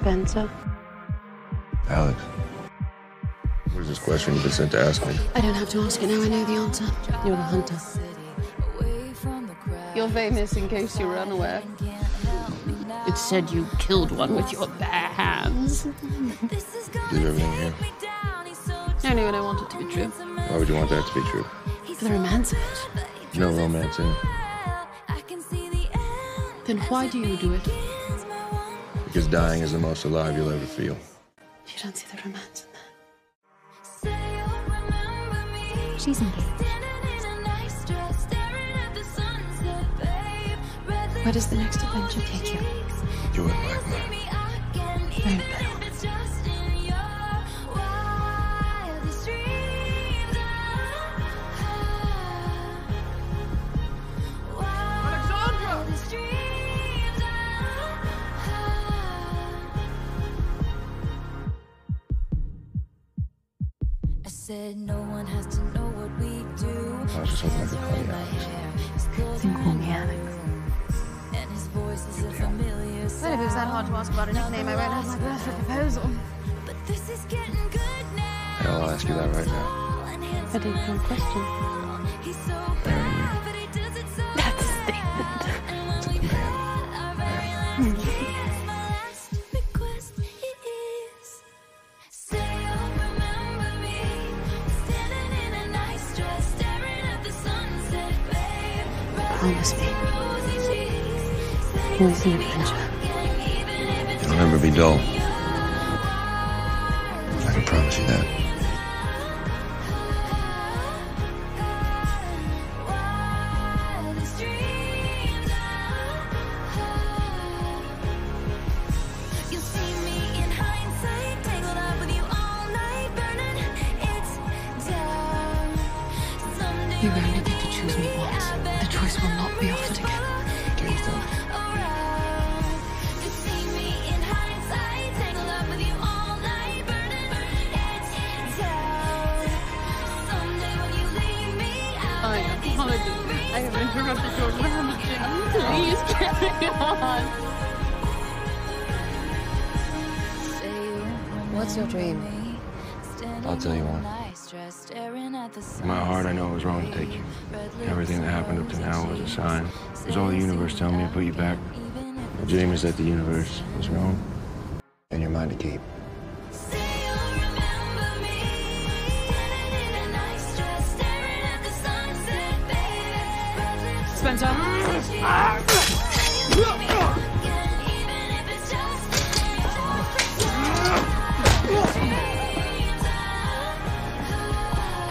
Spencer? Alex, what is this question you've been sent to ask me? I don't have to ask it now. I know the answer. You're the hunter. You're famous in case you were unaware. It said you killed one with your bare hands. Believe everything here? Only when I want it to be true. Why would you want that to be true? For the romance of it. There's no romance in it. Then why do you do it? Because dying is the most alive you'll ever feel. You don't see the romance in that. She's engaged. Where does the next adventure take you? You wouldn't like mine. Very better. Said no one has to know what we do. I was just hoping I could call you Alex. Then call me Alex. And his voice is a familiar sound. Well, if it was that hard to ask about a nickname, I won't have my birthday proposal. But this is getting good now. Hell, I'll ask you that right now. I didn't have a question. He's so bad, but he does it so That's a statement. It's like a man. my last request is say you'll remember me standing in a nice dress staring at the sunset, babe. Promise me. Rosy cheeks. Always an adventure. It'll never be dull. I can promise you that. You'll see me in hindsight, tangled up with you all night, burning it down. Someday You only get to choose me once. The choice will not be offered again. Okay, you think? you see me in hindsight, tangled up with you all night, burning it down. Someday when you leave me, I apologize. I have interrupted your rampaging. Please carry on. What's your dream? I'll tell you one. In my heart, I know it was wrong to take you. Everything that happened up to now was a sign. It was all the universe telling me to put you back. My dream is that the universe was wrong, and you're mine to keep. Spencer.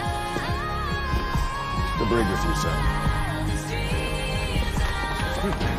The brig with you, son.